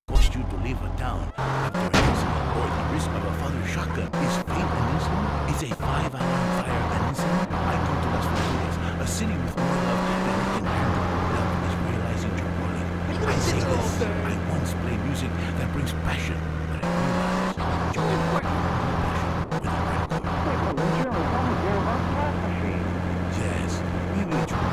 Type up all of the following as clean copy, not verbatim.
forced you to leave a town after an incident or the risk of a father's shotgun. Is fate an incident? Is a 5-hour fire an incident? I come to Las Vegas, a city with more love than we can handle. Love is realizing your calling. I say this, I once played music that brings passion, but I realize joy with a red chord. Yes, maybe it's your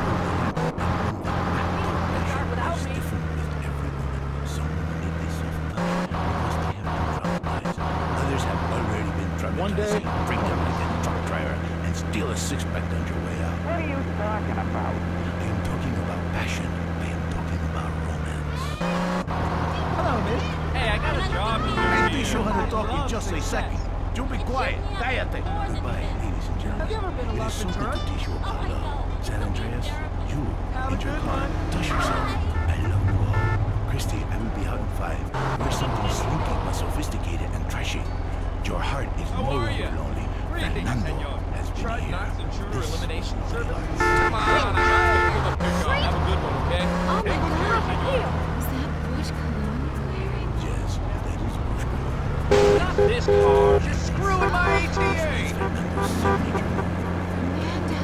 one day, drink them like a truck driver and steal a six-pack on your way out. What are you talking about? I am talking about passion. I am talking about romance. Hello, miss. Hey, I got a job to do. I'll teach you how to talk in just a second. You be quiet. Cállate. Goodbye, ladies and gentlemen. Have you ever been a It is love so good turn? to teach you about love. San Andreas, you Have a in your good car. one. Touch yourself. I love you all. Christy, I will be out in 5. Wear something slinky but sophisticated and trashy. Your heart is How more are you? lonely. Greetings, Fernando senor. has been Tried here. knots intruder This elimination is service. yours. Come on, I got to pick up. Have a good one, okay? Oh my Take care, God, senor. was that Bush cologne wearing? Yes, that is Bush cologne. Not this car. Just screwing my ETA. Fernando's signature. Amanda,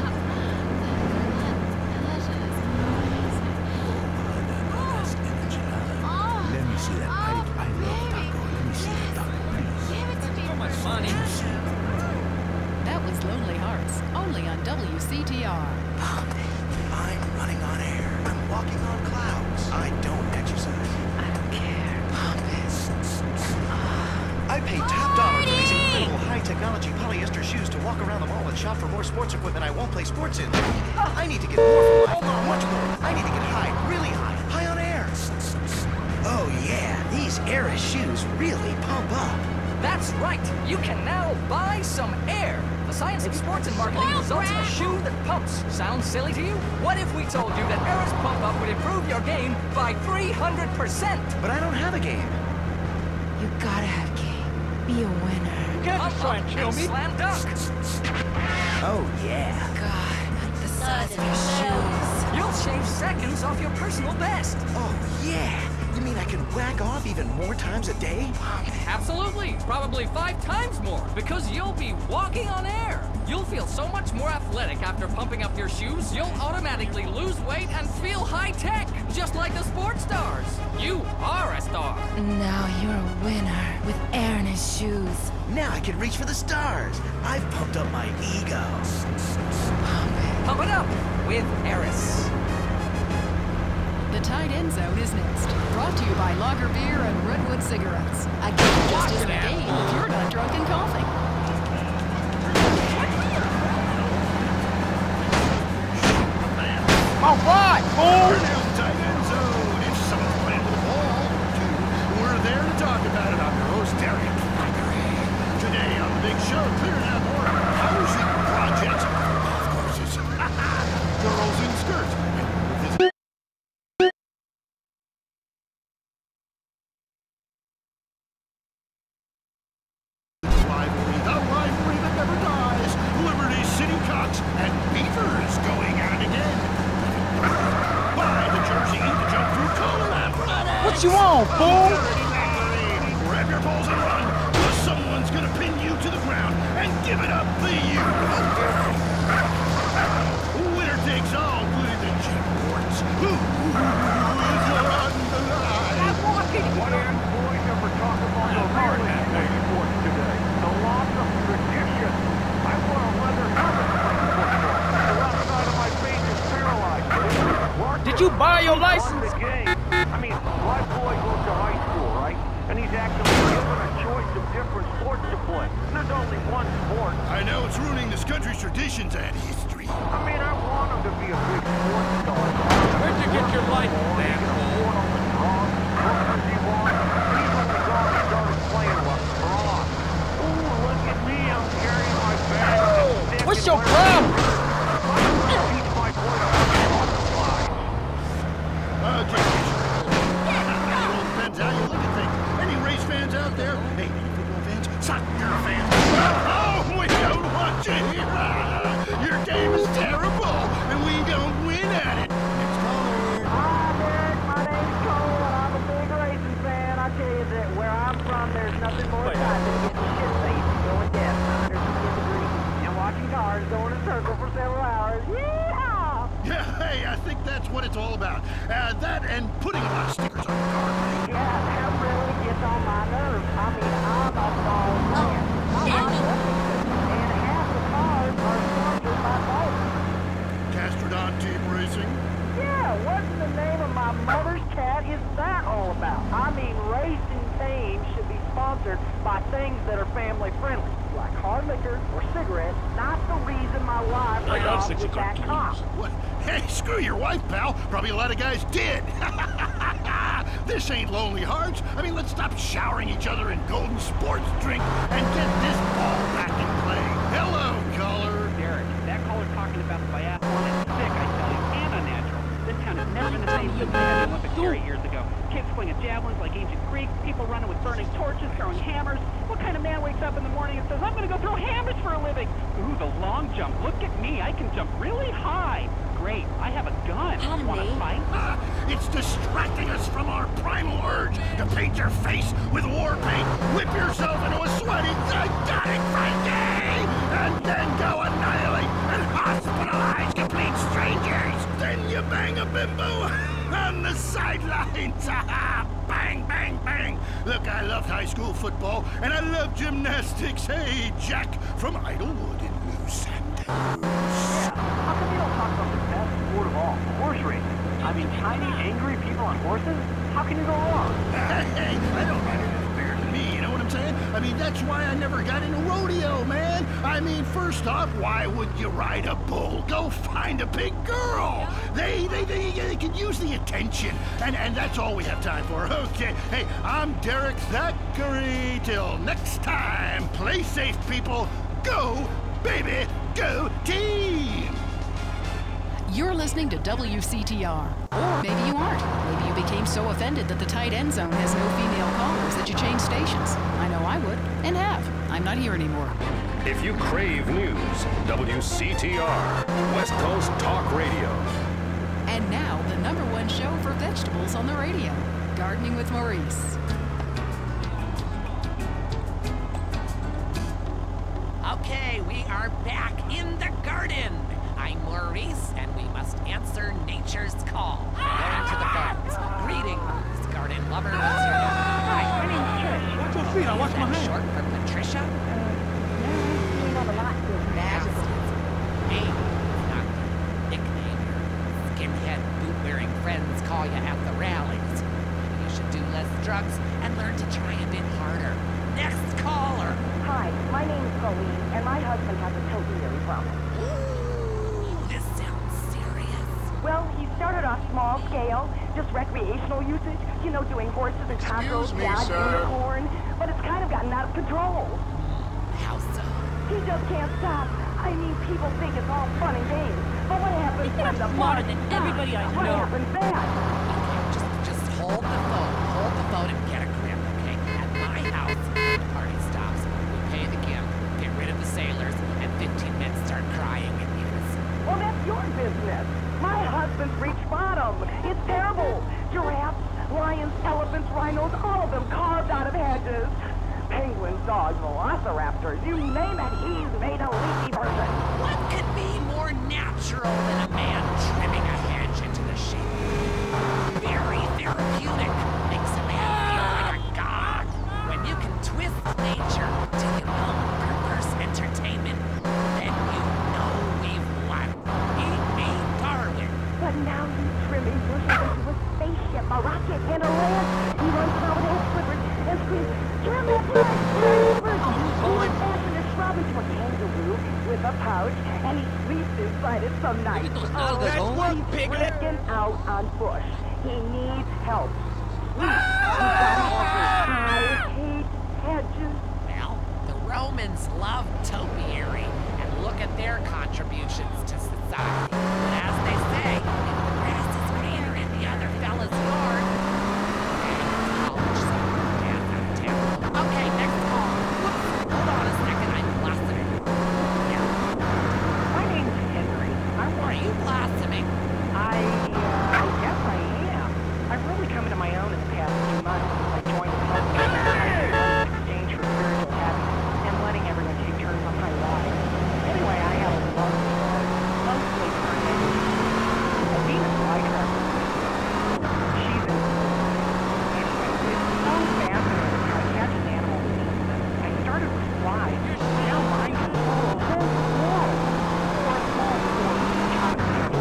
Bananas and enchilada. Let me see that. I love taco. Let me see that taco, please. give it to me So much first. money. That was Lonely Hearts, only on WCTR. I'm running on air. I'm walking on clouds. I don't exercise. I don't care. I paid top dollar for these incredible high-technology polyester shoes to walk around the mall and shop for more sports equipment I won't play sports in. I need to get more from life, much more. I need to get high, really high, high on air. Oh yeah, these Eris shoes really pump up. That's right! You can now buy some air! The science of sports and marketing results in a shoe that pumps. Sounds silly to you? What if we told you that Air's Pump Up would improve your game by 300%? But I don't have a game. You gotta have game. Be a winner. Pump Up and slam dunk! Oh yeah. God, the size of your shoes. You'll shave seconds off your personal best! Oh yeah. You mean I can whack off even more times a day? Absolutely! Probably 5 times more, because you'll be walking on air! You'll feel so much more athletic after pumping up your shoes, you'll automatically lose weight and feel high-tech! Just like the sports stars! You are a star! Now you're a winner with air in his shoes. Now I can reach for the stars. I've pumped up my ego. Pump it up with Eris. The tight end zone is next. Brought to you by Lager Beer and Redwood Cigarettes. A game just isn't a game if you're not drunk and coughing. All right, fool! Tight end zone. If someone's playing with the ball, we're there to talk about it. I'm your host, Derek. Today on the big show, clearing out more housing projects. Golf courses. Girls in skirts. The rivalry that never dies. Liberty City Cox and Beavers going at it again. Buy the jersey, the jump through color, and run it. What you want, fool? Grab your balls and run, or someone's gonna pin you to the ground and give it up for you. Winner takes all, including the Jim Wardens. Who is on the line? I'm walking here! Boys ever talk about the hard sports today? The loss of tradition. I wore a leather helmet playing football. The left side of my face is paralyzed. Did you buy your license? The game. I mean, my boy goes to high school, right? And he's actually given a choice of different sports to play. There's only one sport. I know it's ruining this country's traditions and history. I mean, I want him to be a big sports star. Where'd you get your license, He can afford all the drugs, hookers he wants. He's only gone and started playing lacrosse. Ooh, look at me, I'm carrying my bag. What's your problem? Teach my boy to butterfly. Okay. Old depends how you look at things. Any race fans out there? Hey, any football fans? Soccer fans? Oh, we don't want you here. Your game is terrible, and we don't win at it. Next caller. I bet my sponsored by things that are family friendly, like hard liquor or cigarettes. Not the reason my wife ran off with that cop. What? Hey, screw your wife, pal. Probably a lot of guys did. This ain't Lonely Hearts. I mean, let's stop showering each other in golden sports drink and get this ball back in play. Hello, caller. Derek, that caller's talking about the biathlon. It's sick, I tell you, and unnatural. This town has never been the same since we had the Olympics here 8 years ago. Kids swinging javelins like ancient Greeks, people running with burning torches, throwing hammers. What kind of man wakes up in the morning and says, I'm going to go throw hammers for a living? Ooh, the long jump. Look at me. I can jump really high. Great. I have a gun. Want to fight? It's distracting us from our primal urge to paint your face with war paint, whip yourself into a sweaty, psychotic frenzy, and then go annihilate and hospitalize complete strangers. Then you bang a bimbo on the sidelines. Bang, bang, bang. Look, I loved high school football, and I love gymnastics. Hey, Jack from Idlewood in New Sandals. How come you don't talk about the best sport of all, horse racing? I mean, tiny, angry people on horses? How can you go wrong? Hey, I don't ride anything bigger than me, you know what I'm saying? I mean, that's why I never got into rodeo, man. I mean, first off, why would you ride a bull? Go find a big girl. They could use the attention, and that's all we have time for. Okay, hey, I'm Derek Thackeray. Till next time, play safe, people. Go, baby, go team! You're listening to WCTR. Or maybe you aren't. Maybe you became so offended that the tight end zone has no female callers that you changed stations. I know I would, and have. I'm not here anymore. If you crave news, WCTR, West Coast Talk Radio. And now, the #1 show for vegetables on the radio, Gardening with Maurice. Okay, we are back in the garden. I'm Maurice, and we must answer nature's call. Going to the gardens. Greetings, garden lovers. Hi, my name's Trish. Watch your feet, I watch my Is that hands. short for Patricia? Bastards. Hey, it's not the nickname your skinhead boot-wearing friends call you at the rallies. Maybe you should do less drugs and learn to try a bit harder. Next caller. Hi, my name is Colleen, and my husband has a topiary problem. Ooh, this sounds serious. Well, he started off small scale, just recreational usage, you know, doing horses and tacos, gas, unicorn, but it's kind of gotten out of control. How so? He just can't stop. I mean, people think it's all fun and games, but what happens when the smarter fun than stops? everybody I What know. happens then? Okay, just hold the phone and get a grip, okay? At my house, when the party stops, we pay the gimp, get rid of the sailors, and 15 men start crying in unison. Well, that's your business. My husband's reached bottom. It's terrible. Giraffes, lions, elephants, rhinos, all of them carved out of hedges. Penguins, dogs, velociraptors, you name it, he's made a leaky version. What could be more natural than a man trimming a hedge into the shape? Very therapeutic. Makes a man feel like a god. When you can twist nature to your own purpose entertainment, then you know we've won. Eat me, Darwin. But now he's trimming bushes into a spaceship, a rocket, and a lance. He runs around with hand slippers and screams, trim it, trim it, trim it. He fashions a shrub into a kangaroo with a pouch, and he sleeps inside it some nights. He's freaking out on Bush. He needs help. I hate hedges. Well, the Romans loved topiary, and look at their contributions to society. But as they say, if the grass is greener in the other fella's yard, okay, next call. Whoops, hold on a second, I'm blossoming. Yeah. My name's Henry. Are you blossoming? I guess I am. I've really come into my own in the past few months since I joined the club in exchange for spiritual happiness and letting everyone take turns on my ride. Anyway, I have a love story, mostly for Henry. A Venus flytrap. She's in. Anyway, it's so fascinating how I catch an animal. I started with flies. Now mine can follow a whole world. Or a small sport.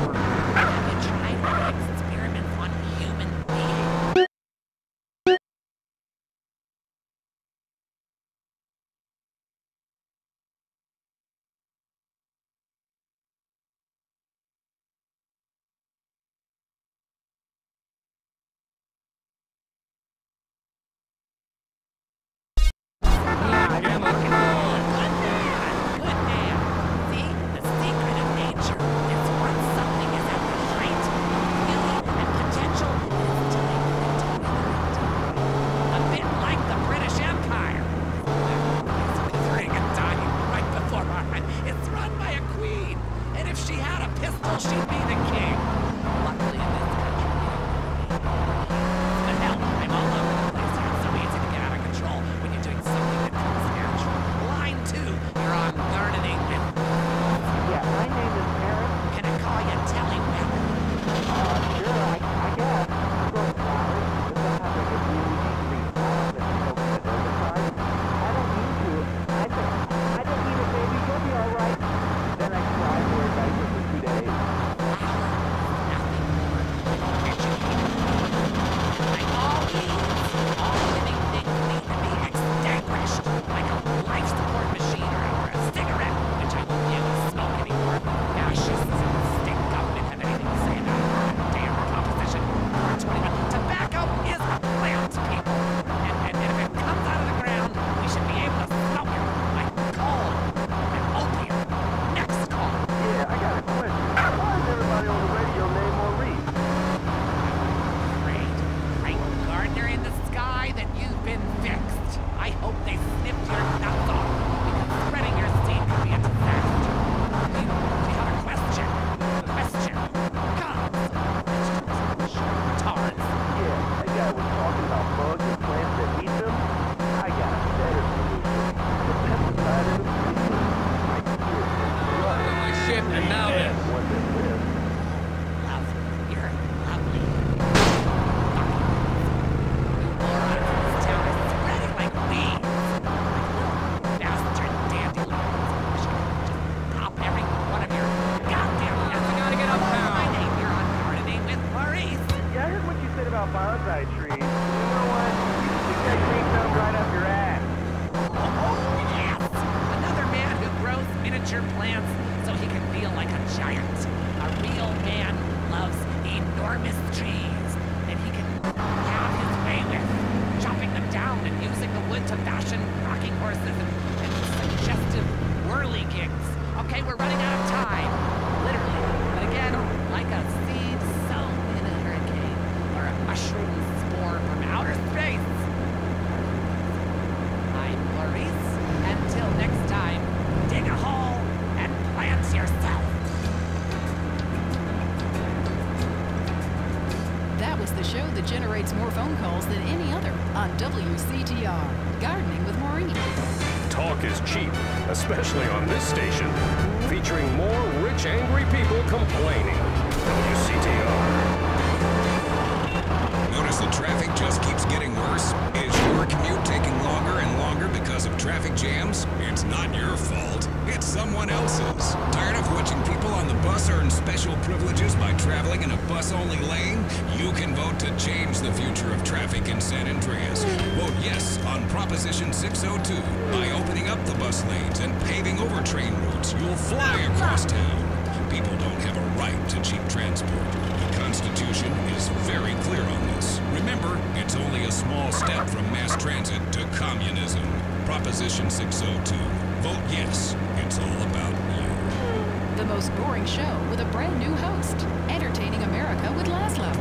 Have you tried any experiments on human beings? side trees. You know what? You stick that green thumb right up your ass. Oh, yes! Another man who grows miniature plants so he can feel like a giant. A real man loves enormous trees that he can have his way with, chopping them down and using the wood to fashion rocking horses and suggestive whirligigs. Okay, we're running out of time. Literally. But again, like a seed sown in a hurricane or a mushroom spore from outer space. I'm Maurice. Until next time, dig a hole and plant yourself. That was the show that generates more phone calls than any other on WCTR. Gardening with Maureen. Talk is cheap, especially on this station, featuring more rich, angry people complaining. WCTR. Notice the traffic just keeps getting worse? Is your commute taking longer and longer because of traffic jams? It's not your fault. It's someone else's. Tired of watching people on the bus earn special privileges by traveling in a bus-only lane? You can vote to change the future of traffic in San Andreas. Vote yes on Proposition 602. By opening up the bus lanes and paving over train routes, you'll fly across town. People don't have a right to cheap transport. The Constitution is very clear on this. Remember, it's only a small step from mass transit to communism. Proposition 602. Vote yes. It's all about you. The most boring show with a brand new host. Entertaining America with Laszlo.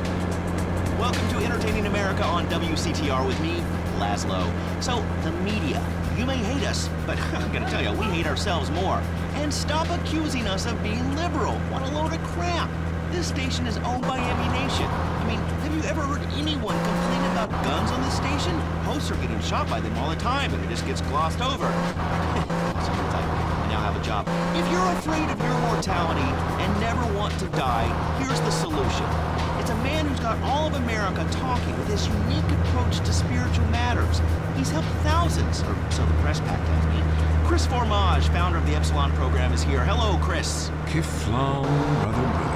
Welcome to Entertaining America on WCTR with me, Laszlo. So, the media. You may hate us, but I'm gonna tell you, we hate ourselves more. And stop accusing us of being liberal. What a load of crap. This station is owned by Ammunition. I mean, have you ever heard anyone complain about guns on this station? Hosts are getting shot by them all the time, and it just gets glossed over. Sometimes I now have a job. If you're afraid of your mortality and never want to die, here's the solution. It's a man who's got all of America talking with his unique approach to spiritual matters. He's helped thousands, or so the press pack tells me. Chris Formage, founder of the Epsilon program, is here. Hello, Chris. Kiflon, brother.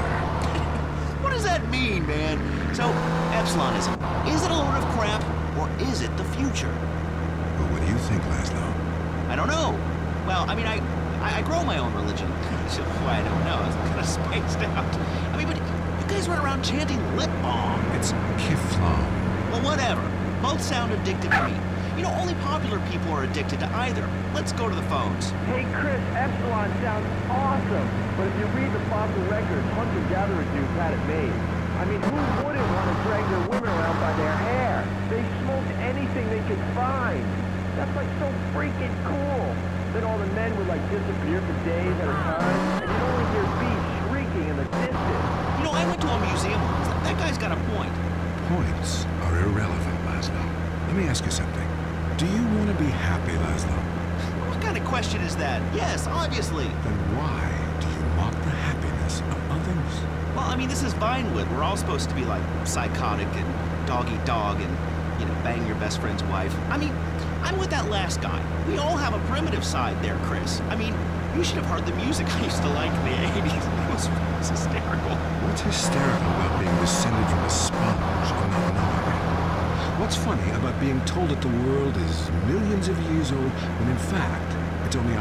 What does that mean, man? So, Epsilonism, is it a load of crap, or is it the future? But what do you think, Laszlo? I don't know. Well, I mean, I grow my own religion. So, I don't know. I'm kind of spaced out. I mean, but you guys run around chanting lip balm. It's Kiflon. Well, whatever. Both sound addictive to me. You know, only popular people are addicted to either. Let's go to the phones. Hey, Chris, Epsilon sounds awesome. But if you read the fossil records, hunter-gatherer dudes had it made. I mean, who wouldn't want to drag their women around by their hair? They smoked anything they could find. That's like so freaking cool. Then all the men would like disappear for days at a time, and you'd only hear bees shrieking in the distance. You know, I went to a museum once. That guy's got a point. Points are irrelevant, Laszlo. Let me ask you something. Do you want to be happy, Laszlo? What kind of question is that? Yes, obviously. Then why do you mock the happiness of others? Well, I mean, this is Vinewood. We're all supposed to be like psychotic and dog-eat-dog and, you know, bang your best friend's wife. I mean, I'm with that last guy. We all have a primitive side there, Chris. I mean, you should have heard the music I used to like in the 80s. It was hysterical. What's hysterical about being descended from a sponge and not knowing it? What's funny about being told that the world is millions of years old when in fact it's only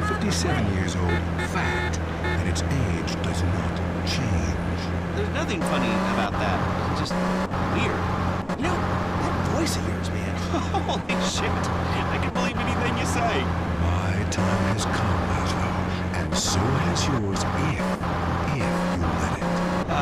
157 years old, fact, and its age does not change? There's nothing funny about that. It's just weird. You know, that voice of yours, man. Holy shit. I can believe anything you say. My time has come, Laszlo, and so has yours if you let it.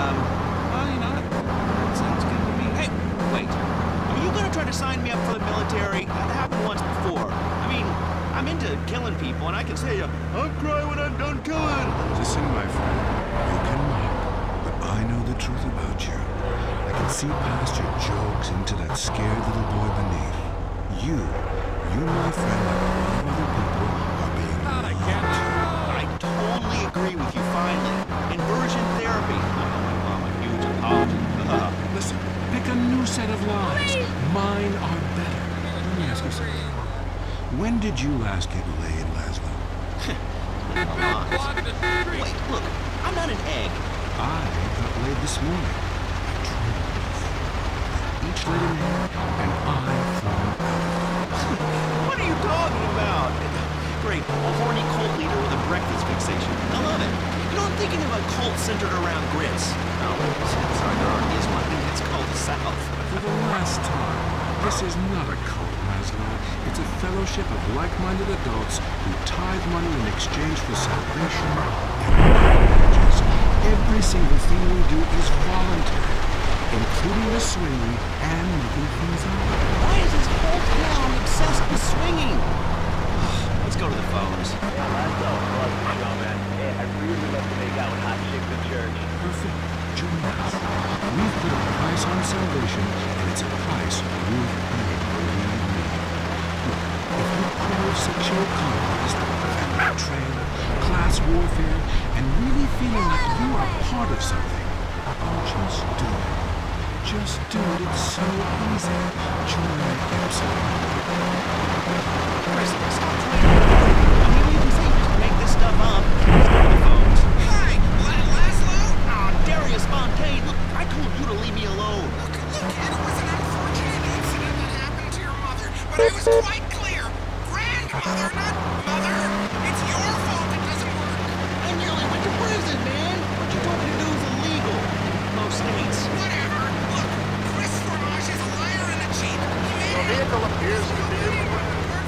Well, you know, that sounds good to me. Hey, wait. Are you gonna try to sign me up for the military? That happened once before. I mean, I'm into killing people, and I can say, I'll cry when I'm done killing. Listen, my friend, you can mock, but I know the truth about you. I can see past your jokes into that scared little boy beneath. You, my friend, like a lot of other people, are being mocked. I totally agree with you, finally. Inversion therapy. I'm a huge apologist. Listen, pick a new set of lies. Mine are better. Let me ask you something. When did you last get laid, Laszlo? Wait, look, I'm not an egg. I got laid this morning. I dreamed. let him in, and I throw him out. What are you talking about? Great, a horny cult leader with a breakfast fixation. I love it. You know, I'm thinking of a cult centered around grits. Oh, sorry, there already is one. It's called the South. For the last time, this is not a cult, Laszlo. It's a fellowship of like-minded adults who tithe money in exchange for salvation and marriages. Every single thing we do is voluntary, including the swinging and making things up. Why is this whole town obsessed with swinging? Let's go to the phones. Yeah, Laszlo, love the show, man. Hey, I really love to make out with hot chicks at church. Perfect. Join us. We've put a price on salvation, and it's a price worth paying, believe me. Look, if you crave sexual conquest, family betrayal, class warfare, and really feeling like you are part of something, just do it. Just do it. It's so easy. Join Epsilon. Chris, stop tweeting. I mean, you can say just make this stuff up. Let's go to the phones. Hi, Laszlo? Darius Fontaine, look, I told you to leave me alone. Look, it was an unfortunate incident that happened to your mother, but I was quite clear. Grandmother, not mother. It's your fault it doesn't work. I nearly went to prison, man. What you told me to do is illegal in most states. Whatever. Look, Chris Fromage is a liar and a cheat. He made The vehicle appears to be in the way.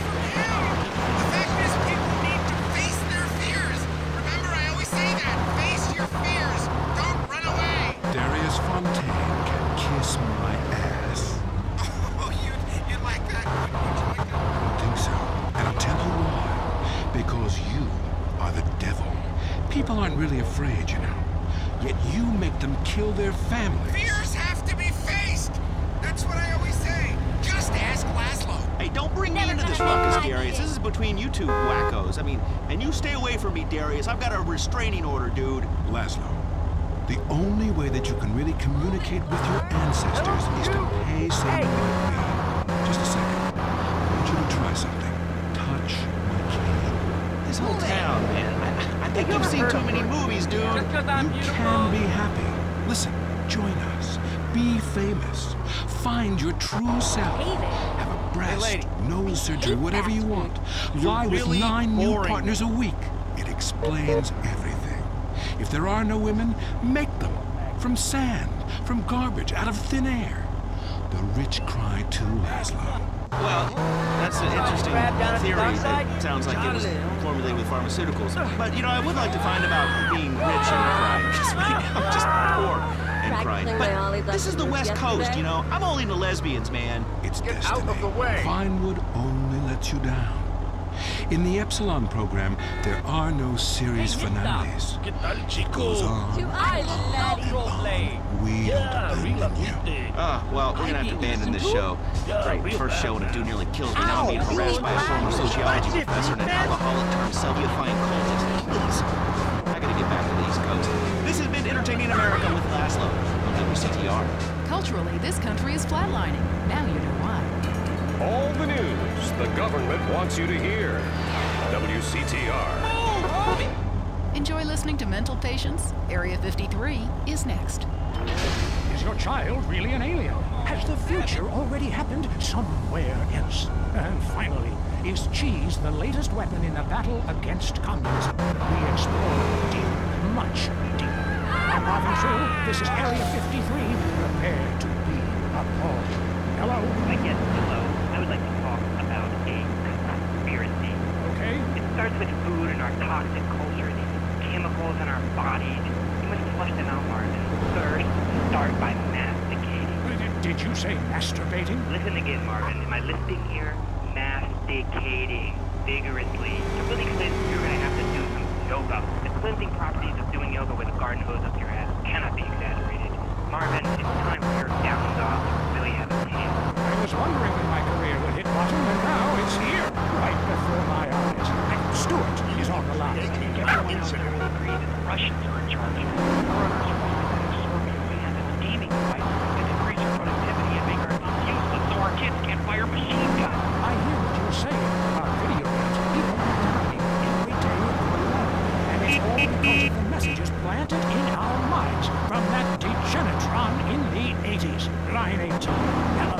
The fact is, people need to face their fears. Remember, I always say that. Face your fears. Don't run away. Darius Fontaine can kiss my ass. Oh, you'd like that? Would you like that? I don't think so. And I'll tell you why. Because you are the devil. People aren't really afraid, you know. Yet you make them kill their families. Fears have to be faced. That's what I always say. Just ask Laszlo. Hey, don't bring me into this ruckus, Darius. This is between you two wackos. I mean, and you stay away from me, Darius. I've got a restraining order, dude. Laszlo, the only way that you can really communicate with your ancestors is to pay someone like me. Just a second. I want you to try something. Touch my key. This whole town, man. I think you've seen too many movies, dude. Just 'cause I'm You beautiful. can be happy. Listen, join us. Be famous. Find your true self. Have a breast, nose surgery, whatever you want. Lie with really 9 new boring. partners a week. It explains everything. If there are no women, make them. From sand, from garbage, out of thin air. The rich cry too, Laszlo. Well, that's an interesting theory that sounds like it was formulated with pharmaceuticals. But, you know, I would like to find about being rich and crying. Because I'm just poor and crying. But this is the West Coast, you know. I'm all into lesbians, man. It's Get destiny. out of the way. Vinewood only lets you down. In the Epsilon program, there are no series finales. It goes on. We don't abandon you. Well, we're gonna have to abandon this show. Great, first show and a dude nearly kills me. Now I'm being harassed by a former sociology professor and an alcoholic turned Soviet-fine cultist. Please, I gotta get back to the East Coast. This has been Entertaining America with Laszlo on WCTR. Culturally, this country is flatlining. Now you know why. All the news the government wants you to hear. WCTR. Enjoy listening to Mental Patients. Area 53 is next. Is your child really an alien? Has the future already happened somewhere else? And finally, is cheese the latest weapon in the battle against communism? We explore deep, much deeper. I'm Marvin True. This is Area 53. Prepare to be appalled. Hello? I guess hello. I would like to talk about a conspiracy. Okay. It starts with food and our toxic culture, these chemicals in our bodies. You must flush them out, Marvin. First, start by masticating. Did you say masturbating? Listen again, Marvin. Am I listening here? Masticating vigorously. To really cleanse, you're going to have to do some yoga. The cleansing properties of doing yoga with a garden hose up your ass cannot be exaggerated. Marvin, it's time for your down dog to really have a chance. I was wondering when my career would hit bottom, and now it's here, right before my eyes. Stuart is on the line. Everyone out there will agree that the Russians are in charge. Foreigners are wanting to Scorpio band and gaming devices that increase our productivity and make our thumbs useless so our kids can't fire machine guns. I hear what you're saying about video games. People are dying every day of the war. And it's all because of the messages planted in our minds from that degenitron in the 80s. Line 18.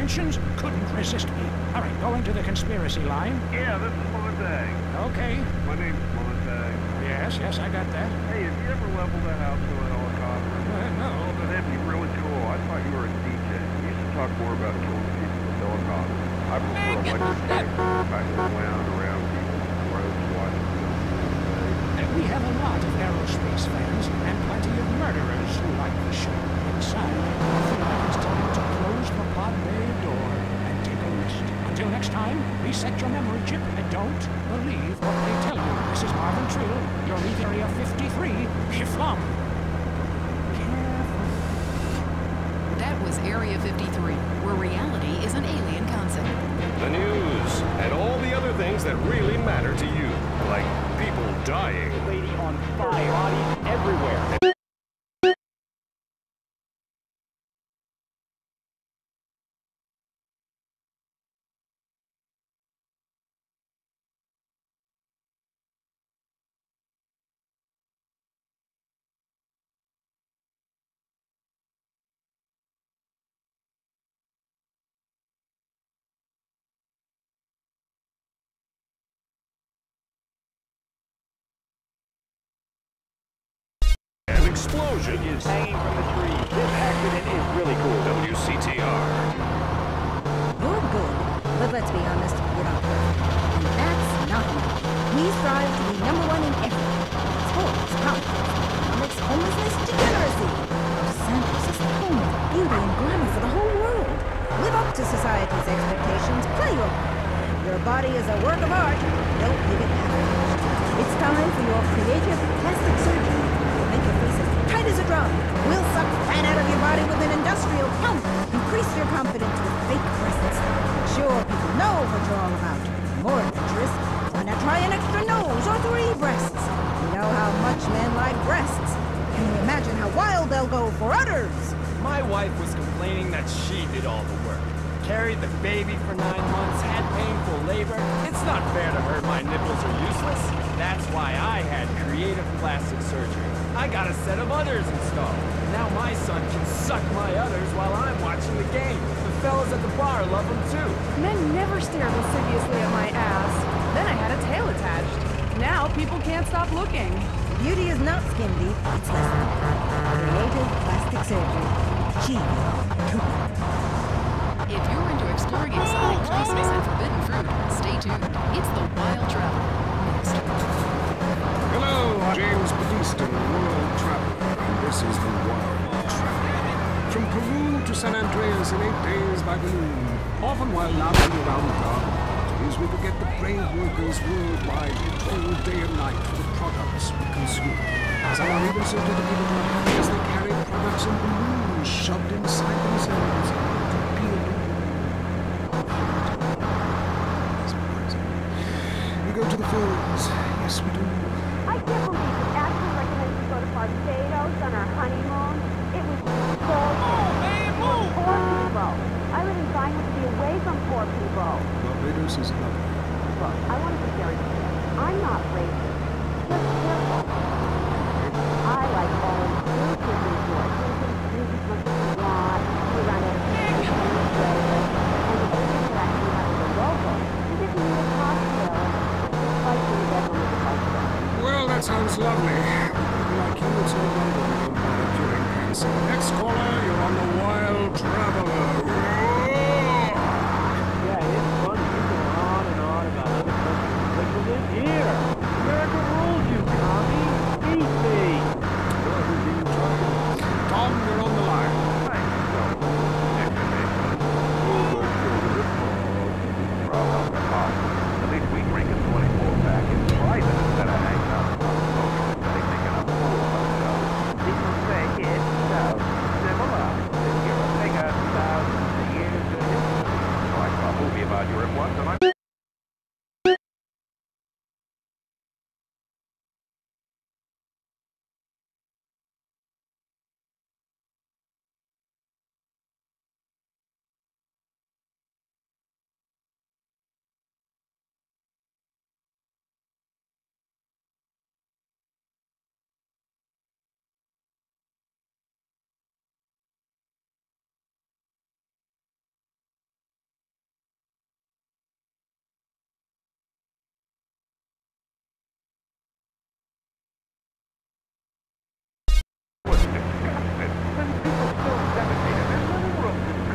dimensions couldn't resist me. All right, go into the conspiracy line. Yeah, this is Montag. Okay. My name's Montag. Yes, I got that. Hey, have you ever leveled a house with a helicopter? No. Well, that'd be really cool. I thought you were a DJ. You used to talk more about killing people with helicopters. I prefer electric vehicles. I can wound around people's throats watching them. We have a lot of aerospace fans and plenty of murderers who like the show. Inside, I feel like it's time to close the pod bay door and take a rest. Until next time, reset your memory chip and don't believe what they tell you. This is Marvin Trill. You're in Area 53. Hiflum. That was Area 53, where reality is an alien concept. The news, and all the other things that really matter to you, like people dying. Lady on fire, bodies everywhere. An explosion Is hanging from the tree. This accident is really cool. WCTR. You're good, but let's be honest, you're not perfect. And that's not enough. We strive to be number one in everything. Sports, politics, economics, homelessness, degeneracy. Los Santos is the home of beauty and glamour for the whole world. Live up to society's expectations. Play your part. Your body is a work of art. Don't leave it half-finished. It's time for your creative plastic surgery. Make your face as tight as a drum. We'll suck fat out of your body with an industrial pump. Increase your confidence with fake breasts. Make sure people know what you're all about. More adventurous, why not try an extra nose or 3 breasts? You know how much men like breasts. Can you imagine how wild they'll go for udders? My wife was complaining that she did all the work. Carried the baby for 9 months, had painful labor. It's not fair to her my nipples are useless. That's why I had creative plastic surgery. I got a set of udders installed. Now my son can suck my udders while I'm watching the game. The fellas at the bar love them too. Men never stare lasciviously at my ass. Then I had a tail attached. Now people can't stop looking. Beauty is not skin deep, it's less than creative plastic surgery. Chibi. If you're into exploring exotic places and forbidden fruit, stay tuned. It's the Wild Travel. Next. Hello, I'm James Batista, World Traveler, and this is the Wild Travel. From Peru to San Andreas in 8 days by balloon. Often while lounging around garden parties, we forget the brave workers worldwide who toil day and night for the products we consume. Some are even so dedicated to happy as they carry products in balloons shoved inside themselves to appeal to we go to the falls. Yes, we do. I can't believe it actually recommended we go to Barbados on our honeymoon. It was so poor people. I live in Vinewood to be away from poor people. Barbados is lovely. Look, I want to be very clear. I'm not racist. Just careful. I like all-inclusive resorts. You can drink as much as you want. You run it. And the agents that actually have the local. You get to meet a cocktail. Well, that sounds lovely. People like you, it's no wonder we don't bother curing cancer. Next caller, you're on the Wild Traveler. Yeah, it's funny. You go on and on about other countries, but you live here. America rules you, Tommy. Eat me. Tom, you're on the line. At least we drink a 24-pack in private instead of hanging out in front of folks and thinking I'm cool of ourselves. People say it's so similar. That you're a figure thousands of years in history. So I saw a movie about Europe once, and I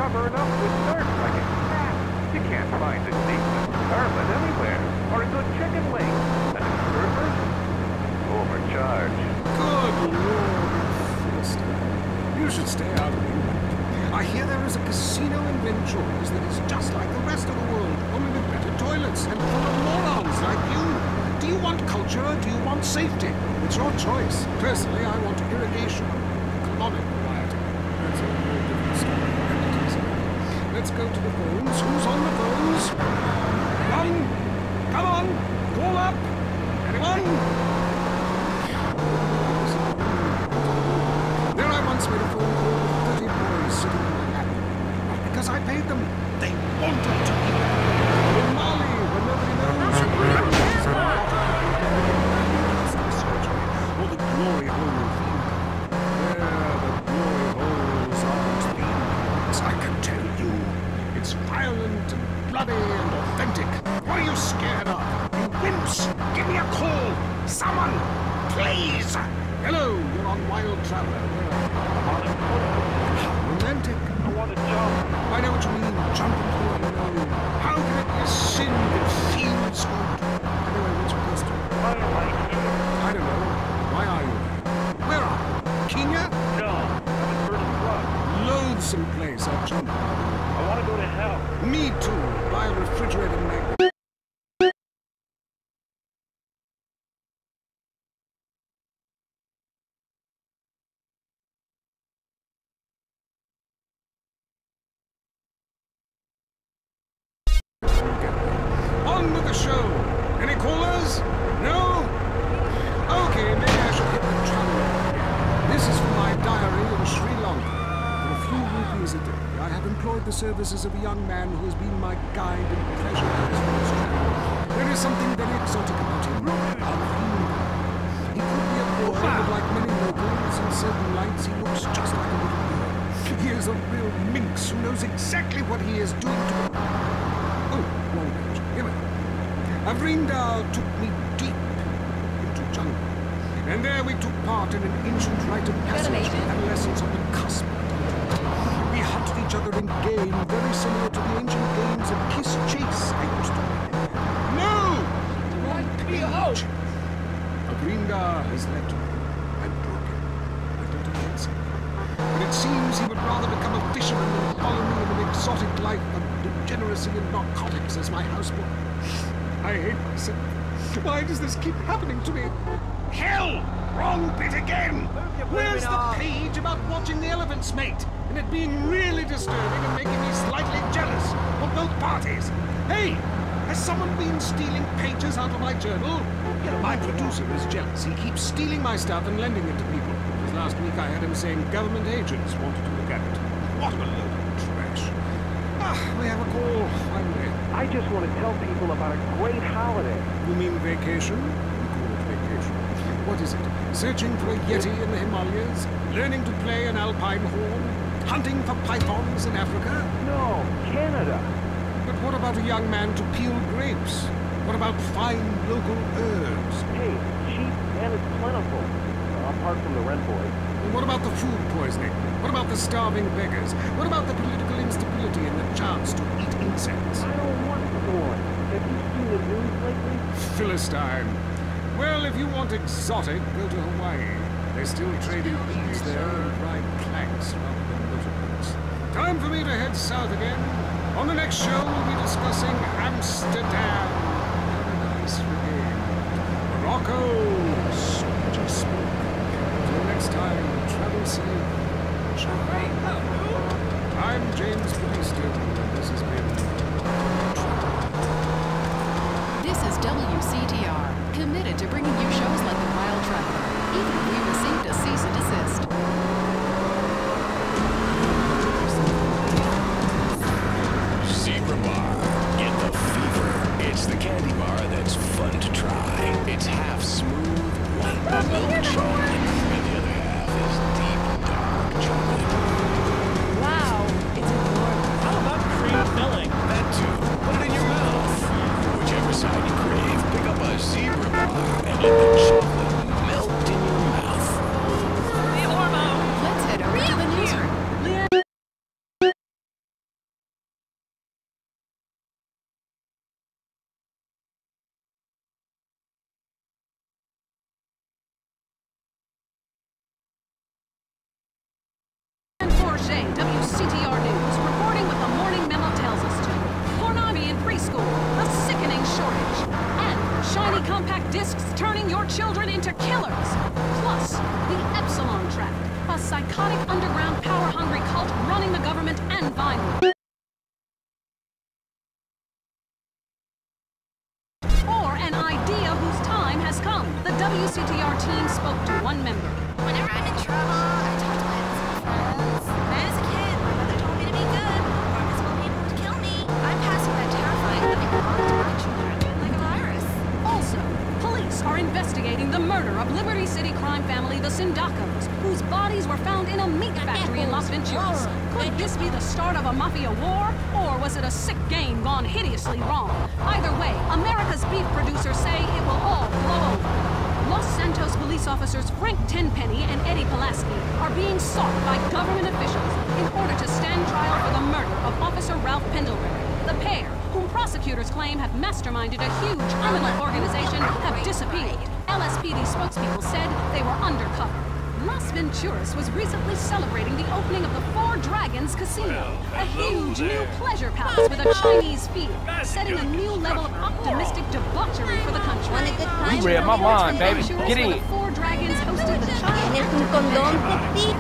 discover enough desserts like a cat. You can't find a decent carpet anywhere, or a good chicken wing. And a server? Overcharged. Good Lord, Philistine. You should stay out of England. I hear there is a casino in Ventures that is just like the rest of the world, only with better toilets and full of morons like you. Do you want culture or do you want safety? It's your choice. Personally, I want irrigation, economic variety. That's a very different story. Let's go to the phones. Who's on the phones? One? Come on! Call up! Anyone? There I once made a phone call with 30 boys sitting in my lap. Not because I paid them. They wanted to be there. In Mali, when nobody knows who or the glory hole theme. There, the glory holes aren't themes, I can tell you. It's violent and bloody and authentic. What are you scared of? You wimps! Give me a call! Someone! Please! Hello, you're on Wild Traveler. How romantic. I want to jump. I know what you mean. Jump into the unknown. How can it be a sin if it feels good? Anyway, what's your question? Why am I here? I don't know. Why are you here? Where are you? Kenya? No, I'm in Burton Club. Loathsome place, I jump. I want to go to hell. Me too. Buy a refrigerator magnet. On with the show. Any callers? No? Okay, maybe I should hit the travel. This is from my diary in Sri Lanka. For a few rupees a day, I have employed the services of a young man who has been my guide and pleasure as well as travel. There is something very exotic about him. He could be a boy, but like many locals, in certain lights he looks just like a little girl. He is a real minx who knows exactly what he is doing to her. Oh, wrong page. Here we go. Avrinda took me deep into jungle. And there we took part in an ancient rite of passage for adolescents on the cusp. We hunted each other in game, very similar to the ancient games of kiss chase I used to play. No! Wrong page. Avrinda has left me. I'm broken. I don't offense him. But it seems he would rather become a fisherman than follow me in an exotic life of degeneracy and narcotics as my houseboy. I hate myself. Why does this keep happening to me? Hell! Wrong bit again! Where's the page about watching the elephants mate? And it being really disturbing and making me slightly jealous of both parties. Hey! Has someone been stealing pages out of my journal? My producer is jealous. He keeps stealing my stuff and lending it to people. Because last week I had him saying government agents wanted to look at it. What a load of trash. We have a call, finally. I just want to tell people about a great holiday. You mean vacation? We call it vacation. What is it? Searching for a yeti in the Himalayas? Learning to play an alpine horn? Hunting for pythons in Africa? No, Canada. But what about a young man to peel grapes? What about fine local herbs? Hey, cheap and it's plentiful. Apart from the rent boys. And what about the food poisoning? What about the starving beggars? What about the political instability and the chance to eat insects? I don't want corn. Have you seen the news lately? Philistine. Well, if you want exotic, go to Hawaii. They still trade in beads there and ride planks rather than motorboats. Time for me to head south again. On the next show, we'll be discussing Amsterdam. Very nice regain. Morocco. So much of smoke. Until next time, travel safe. I'm James Bautista, and this has been... This is WCTR, committed to bringing you shows like The Wild Traveler, even if we received a cease and desist. Zebra Bar. Get the fever. It's the candy bar that's fun to try. It's half smooth, white milk chocolate, and the other half is deep, dark chocolate. Wow, it's enormous. children into killers. Plus, the Epsilon Tract, a psychotic underground power-hungry cult running the government and Vinewood. Or an idea whose time has come. The WCTR team spoke to one member. Whenever I'm in trouble, I talk to my invisible friends. As a kid, my mother told me to be good, or invisible people would kill me. I'm passing that terrifying living on to my children like a virus. Also, police are investigating the murder of Liberty City crime family, the Sindacos, whose bodies were found in a meat factory in Las Venturas. Could this be the start of a mafia war, or was it a sick game gone hideously wrong? Either way, America's beef producers say it will all blow over. Los Santos police officers Frank Tenpenny and Eddie Pulaski are being sought by government officials in order to stand trial for the murder of Officer Ralph Pendlebury. The pair, whom prosecutors claim have masterminded a huge criminal organization, have disappeared. LSPD spokespeople said they were undercover. Las Venturas was recently celebrating the opening of the Four Dragons Casino, a huge new pleasure palace with a Chinese feel, setting a new level of optimistic debauchery for the country. You read my mind, baby. Get in. The Four Dragons hosted the ¿Tienes un condón, Pepsi?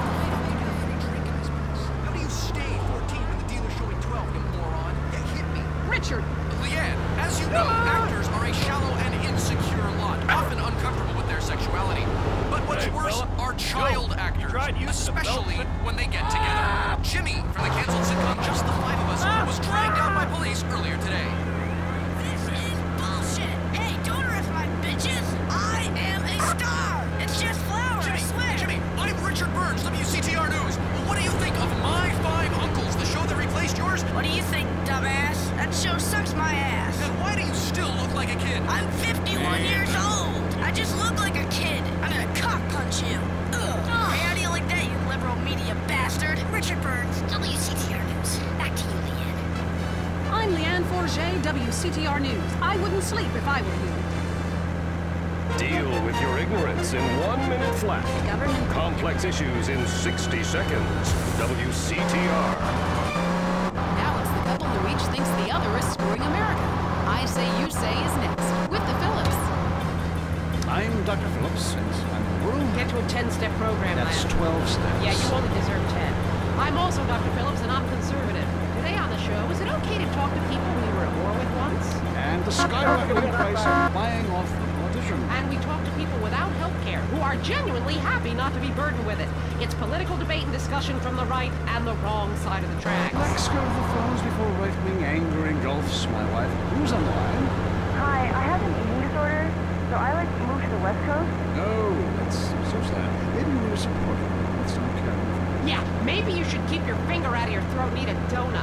How do you stay 14 when the dealer's showing 12, you moron? Yeah, hit me. Richard. Leanne, as you know, actors are a shallow and insecure lot, often uncomfortable with their sexuality. But what's worse are child actors, especially when they get together. Jimmy, from the canceled sitcom Just the Five of Us, was dragged out by police earlier today. This is bullshit. Hey, don't arrest my bitches. I am a star. It's just flowers, I swear. Jimmy, I'm Richard Burns, WCTR News. What do you think of My Five Uncles, the show that replaced yours? What do you think, dumbass? That show sucks my ass. And why do you still look like a kid? I'm 51 years old. I just look like a kid. I'm gonna cock punch you. Ugh. Hey, how do you like that, you liberal media bastard? Richard Burns, WCTR News. Back to you, Leanne. I'm Leanne Forget, WCTR News. I wouldn't sleep if I were you. Deal with your ignorance in 1 minute flat. Complex issues in 60 seconds. WCTR. Now it's the couple who each thinks the other is screwing America. I Say You Say is next, with the Phillips. I'm Dr. Phillips, and I'm in the room. Get to a 10-step program, That's Lance. 12 steps. Yeah, you only deserve 10. I'm also Dr. Phillips, and I'm conservative. Today on the show, is it okay to talk to people we were at war with once? And the skyrocketing price of buying off the politician. And we talk to people without health care who are genuinely happy not to be burdened with it. It's political debate and discussion from the right and the wrong side of the tracks. Let's go to the phones before right-wing anger engulfs my wife. Who's on the line? Hi, I have an eating disorder, so I like to move to the West Coast. No, that's so sad. Maybe we were supporting. That's okay. Yeah, maybe you should keep your finger out of your throat and eat a donut.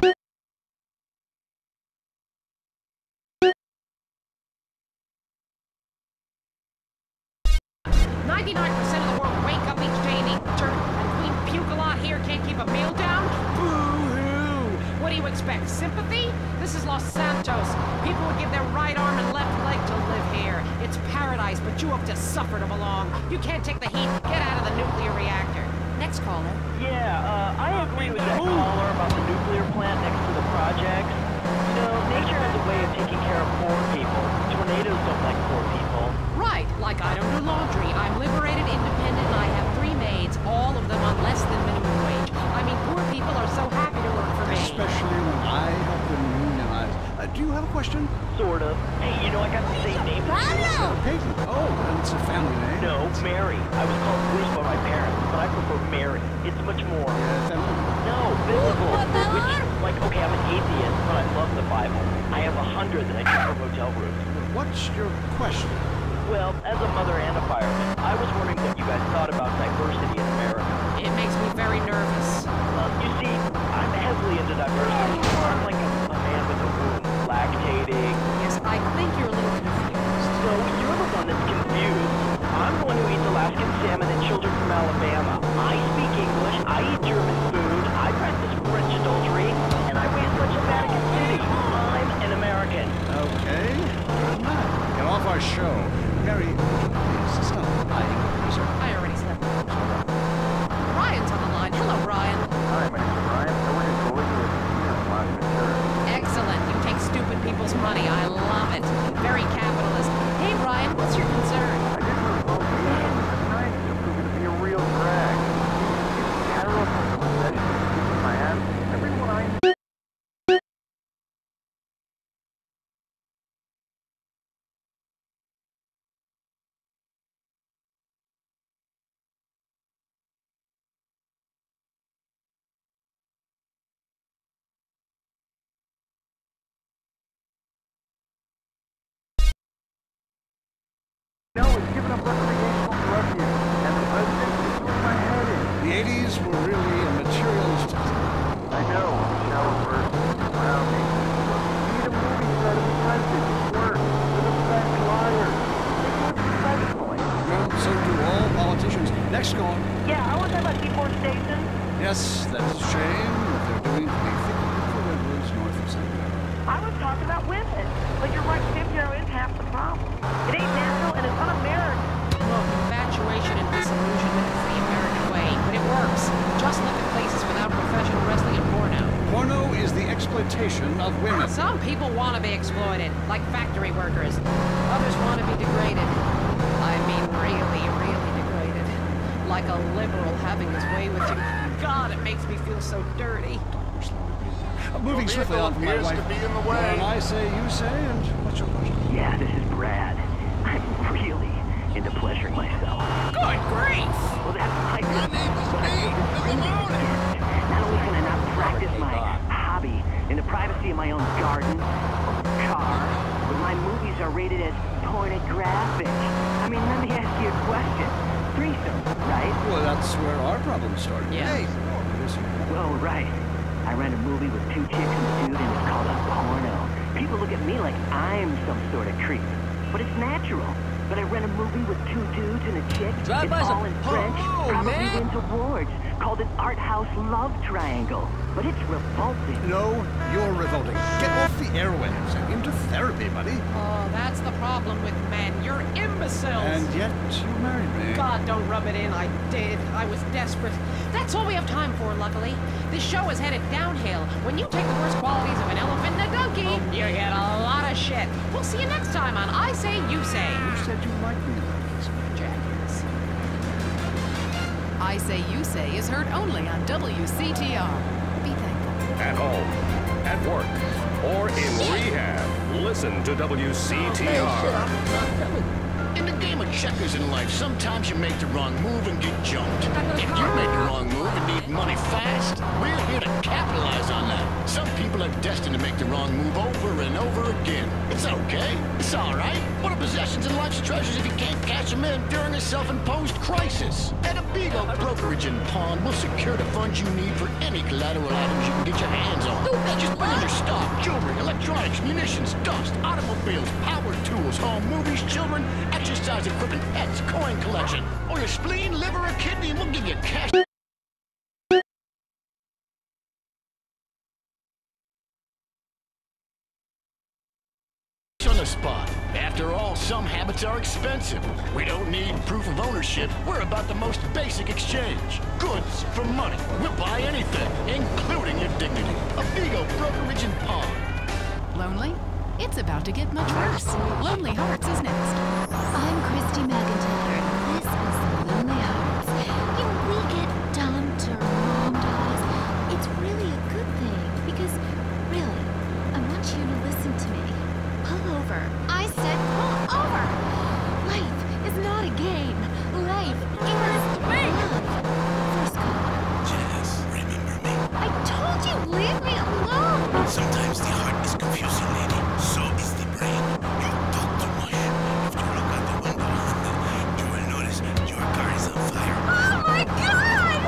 99% of the world wake up each day and eat dirt, and Queen Puke a lot here can't keep a meal down? Boo-hoo! What do you expect, sympathy? This is Los Santos. People would give their right arm and left leg to live here. It's paradise, but you have to suffer to belong. You can't take the heat. Get out of the nuclear reactor. Next caller. Yeah, I agree with that caller about the nuclear plant next to the project. You know, nature has a way of taking care of poor people. Tornadoes don't like poor people. Right, like I don't do laundry. I'm liberated, independent, and I have 3 maids, all of them on less than minimum wage. I mean, poor people are so happy to work for me. Especially when I help them unionize. Do you have a question? Sort of. Hey, you know I got the same name as you. Peyton. Oh, it's a family name. No, Mary. I was called Bruce by my parents, but I prefer Mary. It's much more. No, biblical. Which, like, okay, I'm an atheist, but I love the Bible. I have 100 that I keep for hotel rooms. What's your question? Well, as a mother and a fireman, I was wondering what you guys thought about diversity in America. It makes me very nervous. You see, I'm heavily into diversity. I'm like a man with a womb, lactating. Yes, I think you're a little confused. So you're the one that's confused. I'm the one who eats Alaskan salmon and children from Alabama. I speak English, I eat German food, I practice French adultery, and I raise much in Vatican City. I'm an American. Okay, good enough. Get off our show. Mary, please stop lying. Please, sir. I already slept. Brian's on the line. Hello, Brian. Hi, my name's Brian. I work at Collision here in Las Venturas. Excellent. You take stupid people's money. I love it. Very capitalist. Hey, Brian, what's your concern? I just moved 80s were really a materialistic time. I know, shallow person around me. Need a movie set of presidents work with a fat liar. They do it professionally. Well, so do all politicians. Next call. Yeah, I was about deforestation. Yes, that is a shame that they're doing the thick redwoods north of San Diego. I was talking about women. But you're right, Cynthia is half the problem. It ain't natural and it's un-American. Look, infatuation and disillusionment is the American way, but it works. Just look at places without professional wrestling and porno. Porno is the exploitation of women. Some people want to be exploited, like factory workers. Others want to be degraded. I mean, really, really degraded. Like a liberal having his way with you. God, it makes me feel so dirty. Moving swiftly on from my wife. And I say, you say, and what's your question? Yeah, this is Brad. I'm really into pleasuring myself. Good grief! Well, that's my business, but I think it's really important. Not only can I not practice my hobby in the privacy of my own garden or car, but my movies are rated as pornographic. I mean, let me ask you a question. Threesome, right? Well, that's where our problem started. Yeah. Hey, well, right. I ran a movie with 2 chicks and a dude, and it's called a porno. People look at me like I'm some sort of creep, but it's natural. But I ran a movie with 2 dudes and a chick. It's all in French. Probably wins awards. Called an art house love triangle. But it's revolting. No, you're revolting. Get off the airwaves and into therapy, buddy. Oh, that's the problem with men. You're imbeciles. And yet you married me. God, don't rub it in. I did. I was desperate. That's all we have time for, luckily. This show is headed downhill. When you take the worst qualities of an elephant and a donkey, you get a lot of shit. We'll see you next time on I Say, You Say. You said you liked me, Jackass. I Say You Say is heard only on WCTR. Be thankful. At home, at work, or in rehab, listen to WCTR. In the game of checkers in life, sometimes you make the wrong move and get jumped. If you make the wrong move and need money fast, we're here to capitalize on that. Some people are destined to make the wrong move over and over again. It's okay. It's all right. What are possessions and life's treasures if you can't cash them in during a self-imposed crisis? At Abigo Brokerage and Pawn, we'll secure the funds you need for any collateral items you can get your hands on. Just bring in your stock, jewelry, electronics, munitions, dust, automobiles, power tools, home movies, children, exercise equipment, pets, coin collection, or your spleen, liver, or kidney, and we'll give you cash. On the spot. After all, some habits are expensive. We don't need proof of ownership. We're about the most basic exchange. Goods for money. We'll buy anything, including your dignity. Abigo Brokerage and Pawn. Lonely? It's about to get much worse. Lonely Hearts is next. I'm Christy McIntyre. This is Lonely Hearts. When we get dumped or wronged eyes, it's really a good thing because, really, I want you to listen to me. Pull over. I said pull over. Life is not a game. Life is love. First call. Jazz, remember me? I told you, leave me alone. Sometimes the heart is confusing, lady. So is the brain. You talk too much. If you look out the window, you will notice your car is on fire. Oh my God!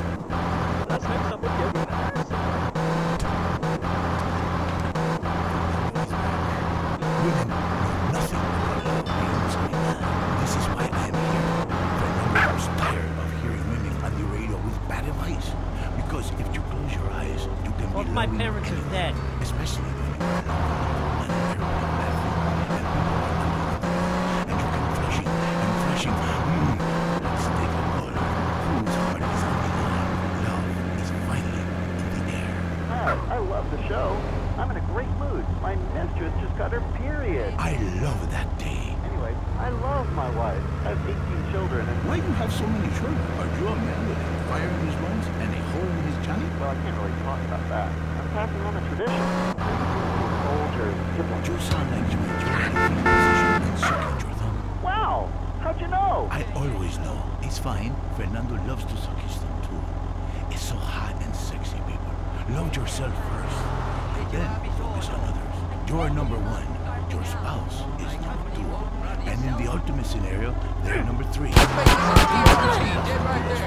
Women know nothing about love belongs to me. This is why I am here. Fernando was tired of hearing women on the radio with bad advice. Because if you close your eyes, you can be my lonely parents are dead. Especially when you are alone on an airplane platform and people are and you keep flashing and flashing. Let's take a caller whose heart is on the line. Love is finally in the air. Hi, I love the show. I'm in a great mood. My mistress just got her period. I love that day. Anyway, I love my wife. I have 18 children and... Why you have so many children? Are you a man with a fire in his lungs and a hole in his Johnny? Well, I can't really talk about that. I'm passing on the tradition. Soldiers, siblings. You sound like you enjoy anything position and suck at your thumb. Wow! How'd you know? I always know. It's fine. Fernando loves to suck his thumb too. It's so hot and sexy, people. Love yourself first. Then focus on others. You're number one. your spouse is number 2. And in the ultimate scenario, they're number 3. Dead right there.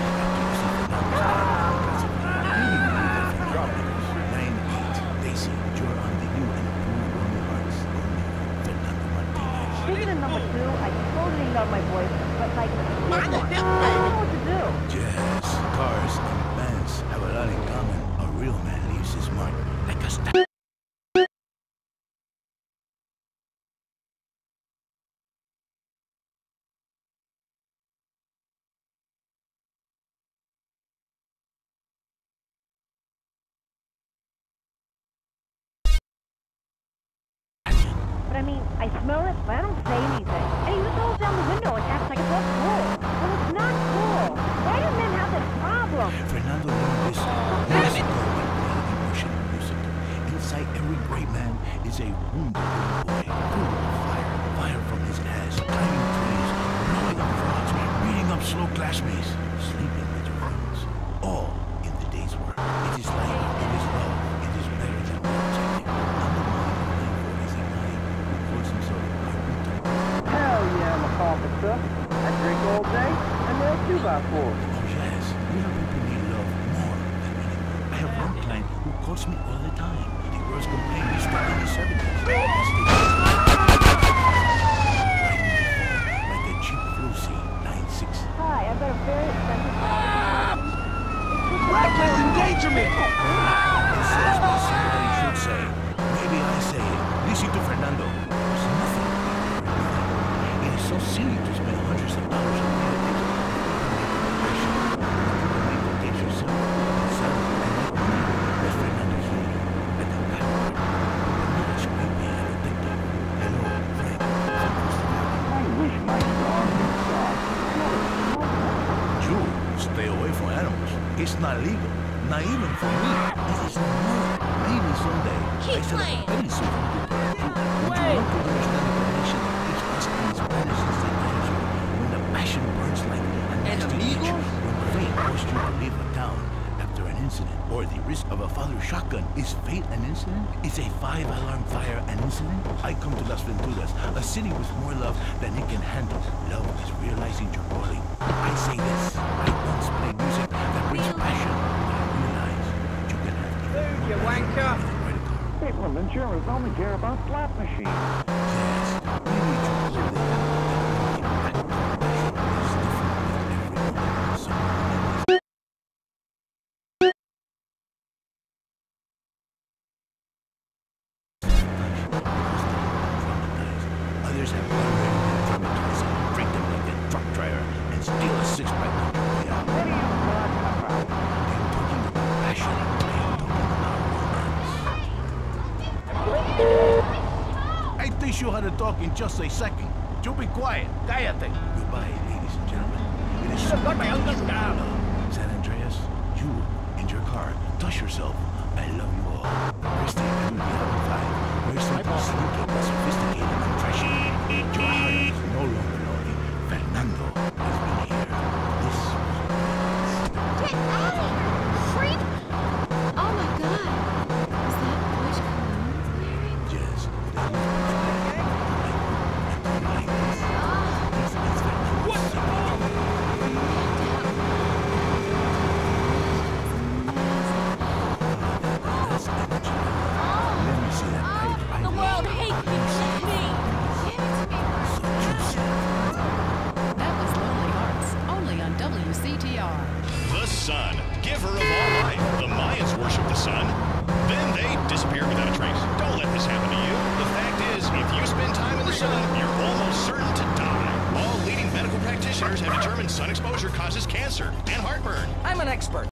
9-8, Daisy, you're on the new and improved Lonely Hearts. Fernando Martinez. Speaking of number 2, I totally love my voice, but like, I don't know what to do. Yes, cars and bands have a lot in common. A real man leaves his mark like a stamp. But I mean, I smell it, but I don't say anything. And he just rolls down the window and acts like it's all cool. Well, it's not cool. Why do men have this problem? Fernando learned this years ago by playing emotional music. Inside every great man is a wounded little boy, full of fire. Fire from his ass, climbing trees, blowing up frogs, beating up slow classmates, sleeping with your friends. All in the day's work. It is life, it is love, it is better than words, I think. On the mind of 940 is a guy who calls himself Carpenter. Hell yeah, I'm a carpenter. I drink all day and nail 2x4s. Oh yes, little people need love more than anyone. I have one client who calls me all the time. The girls complain he's stuck in his 70s. Like a cheap Lucy 9-6. Hi, I've got a very expensive Reckless endangerment! It says what somebody should say. Maybe I say it. Listen to Fernando. There's nothing. It is so silly to spend hundreds of dollars on video tapes. Get yourself and sell it and make money. That's Fernando's video. At the back. Not a scrapey and a TikTok. Hello, Frank. I wish my dog could stop. Jude, stay away from animals. It's not legal. Not even for me. It is no more. Maybe someday. Keep I said playing. a very simple people. Would you want to understand the connection that keeps us in Spanish since the 90s? When the passion burns like a nasty leech. When fate forced you to leave a town after an incident. Or the risk of a father's shotgun. Is fate an incident? Is a 5-alarm fire an incident? I come to Las Venturas, a city with more love than it can handle. Love is realizing your calling. I say this. I once played music that brings passion. But I realize you can have even more You passion wanker. than a credit card. People in insurance only care about slot machines. Yes, we need to believe that the impact of passion is different with every moment. Someone in this others have already been traumatized, break them like a truck driver, and steal a six-pack on their way out. What are you talking about? I'm talking about passion. I'm talking about romance. I teach you how to talk in just a second. You be quiet. Cállate. Goodbye, ladies and gentlemen. It is so good to meet you. San Andreas, you in your car. Touch yourself. I love you all. Christy, you will be having 5. We're simple, sneaky, but sophisticated and trashy. Your heart is no longer lonely. Fernando has been here. This was Get out of here! Freak! Oh my god! Is that Bush Cologne wearing? yes. That is like this. What the Let me see that pipe. I The love world it. hates me. So juicy. That was Lonely Hearts, only on WCTR. The sun, giver of all life. The Mayans worship the sun. Then they disappear without a trace. Don't let this happen to you. The fact is, if you spend time in the sun, you're almost certain to die. All leading medical practitioners have determined sun exposure causes cancer and heartburn. I'm an expert.